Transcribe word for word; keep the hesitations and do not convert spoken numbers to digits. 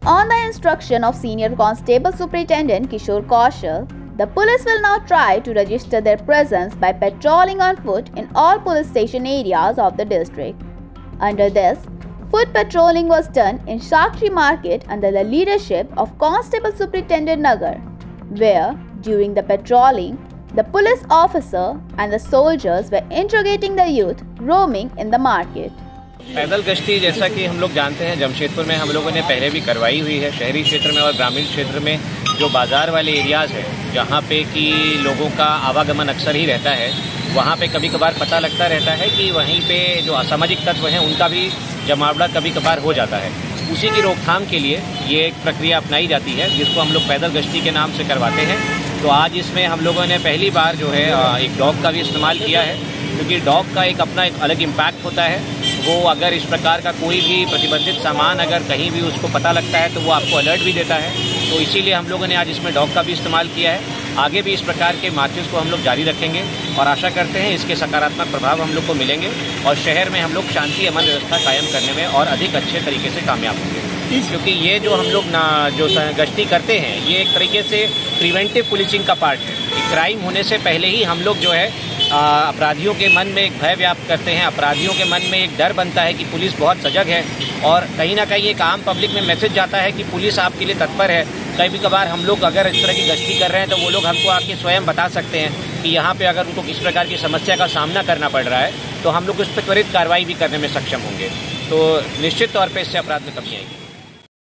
On the instruction of Senior Constable Superintendent Kishore Kaushal, the police will now try to register their presence by patrolling on foot in all police station areas of the district. Under this, foot patrolling was done in Shakshi Market under the leadership of Constable Superintendent Nagar, where, during the patrolling, the police officer and the soldiers were interrogating the youth roaming in the market. पैदल गश्ती जैसा कि हम लोग जानते हैं जमशेदपुर में हम लोगों ने पहले भी करवाई हुई है। शहरी क्षेत्र में और ग्रामीण क्षेत्र में जो बाज़ार वाले एरियाज़ हैं जहाँ पे कि लोगों का आवागमन अक्सर ही रहता है, वहाँ पे कभी कभार पता लगता रहता है कि वहीं पे जो असामाजिक तत्व हैं उनका भी जमावड़ा कभी कभार हो जाता है। उसी की रोकथाम के लिए ये एक प्रक्रिया अपनाई जाती है जिसको हम लोग पैदल गश्ती के नाम से करवाते हैं। तो आज इसमें हम लोगों ने पहली बार जो है एक डॉग का भी इस्तेमाल किया है, क्योंकि डॉग का एक अपना एक अलग इम्पैक्ट होता है। वो अगर इस प्रकार का कोई भी प्रतिबंधित सामान अगर कहीं भी उसको पता लगता है तो वो आपको अलर्ट भी देता है। तो इसीलिए हम लोगों ने आज इसमें डॉग का भी इस्तेमाल किया है। आगे भी इस प्रकार के मार्चेस को हम लोग जारी रखेंगे और आशा करते हैं इसके सकारात्मक प्रभाव हम लोग को मिलेंगे और शहर में हम लोग शांति अमन व्यवस्था कायम करने में और अधिक अच्छे तरीके से कामयाब होंगे। क्योंकि ये जो हम लोग ना जो गश्ती करते हैं ये एक तरीके से प्रिवेंटिव पुलिसिंग का पार्ट है। क्राइम होने से पहले ही हम लोग जो है अपराधियों के मन में एक भय व्याप्त करते हैं, अपराधियों के मन में एक डर बनता है कि पुलिस बहुत सजग है और कहीं ना कहीं एक आम पब्लिक में मैसेज जाता है कि पुलिस आपके लिए तत्पर है। कभी कभार हम लोग अगर इस तरह की गश्ती कर रहे हैं तो वो लोग हमको आके स्वयं बता सकते हैं कि यहाँ पे अगर उनको किस प्रकार की समस्या का सामना करना पड़ रहा है तो हम लोग उस पर त्वरित कार्रवाई भी करने में सक्षम होंगे। तो निश्चित तौर पर इससे अपराध में कमी आएगी।